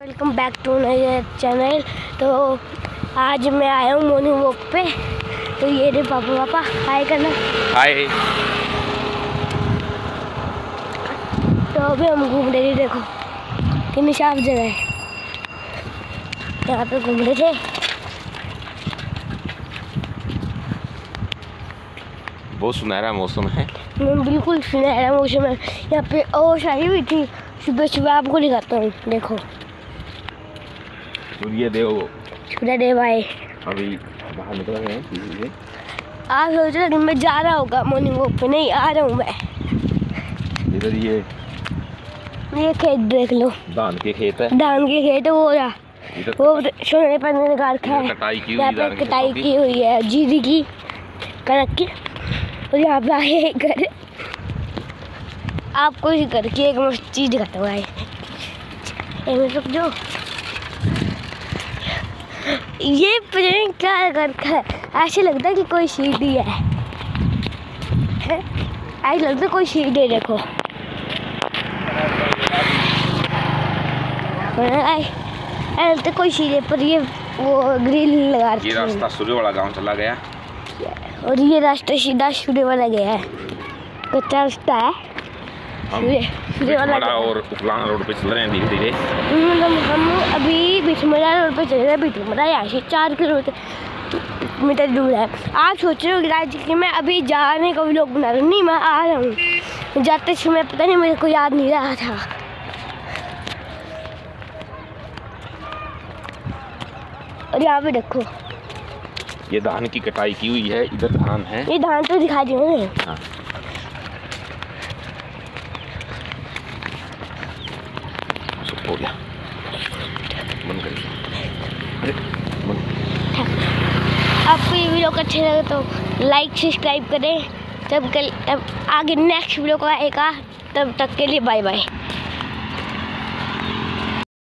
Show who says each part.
Speaker 1: Welcome back to मेरे चैनल। तो आज मैं आया हूँ मॉर्निंग वॉक पे। तो ये रे पापा हाय करना।
Speaker 2: हाय।
Speaker 1: तो अभी हम घूम रहे थे, देखो कितनी साफ जगह है। यहाँ पे घूम रहे थे।
Speaker 2: बहुत सुनहरा मौसम है।
Speaker 1: बिल्कुल सुनहरा मौसम है। यहाँ पे ओस आई हुई थी सुबह सुबह, आपको दिखाता हूँ। देखो सूर्यदेव आए,
Speaker 2: अभी बाहर निकल रहे हैं।
Speaker 1: आप सोच रहे मैं जा रहा होगा मॉर्निंग वॉक पे, नहीं आ रहा हूँ मैं।
Speaker 2: इधर ये
Speaker 1: खेत देख लो,
Speaker 2: धान के खेत है।
Speaker 1: धान के खेत है वो रहा, वो सोने पर लगा रखा है। यहाँ पे कटाई की हुई है जीरी की, कनक की। और यहाँ पे आए घर, आपको इस घर की एक मस्त चीज दिखाता हुआ है। रुक जो, ये प्रेम क्या घर का है। ऐसे लगता है कि कोई सीढ़ी है, ऐसे लगता है कोई सीढ़ी। देखो ऐसे कोई सीढ़ी पर ये वो ग्रिल लगा रखी है।
Speaker 2: ये रास्ता सूर्य वाला गांव चला गया
Speaker 1: और ये रास्ता सीधा सूर्य वाला गया है। कच्चा रास्ता है।
Speaker 2: सूर्य वाला और उपलाना रोड पे चल रहे हैं धीरे धीरे।
Speaker 1: हम अभी बिठमरा रोड पे चल रहे हैं। बिठमरा यहाँ से 4 किलोमीटर दूर है। आप सोच रहे हो राज कि मैं अभी जाने का व्लॉग बना रहा हूँ। नहीं, मैं आ रहा हूँ। जाते समय पता नहीं मेरे को याद नहीं रहा था। और यहाँ पे देखो,
Speaker 2: ये धान की कटाई की हुई है। इधर धान है,
Speaker 1: ये धान तो दिखा दिया मैंने।
Speaker 2: हाँ। हो गया, बंद करिए। अरे
Speaker 1: आपको ये वीडियो अच्छा लगे तो लाइक सब्सक्राइब करें। तब आगे नेक्स्ट वीडियो का आएगा। तब तक के लिए बाय बाय।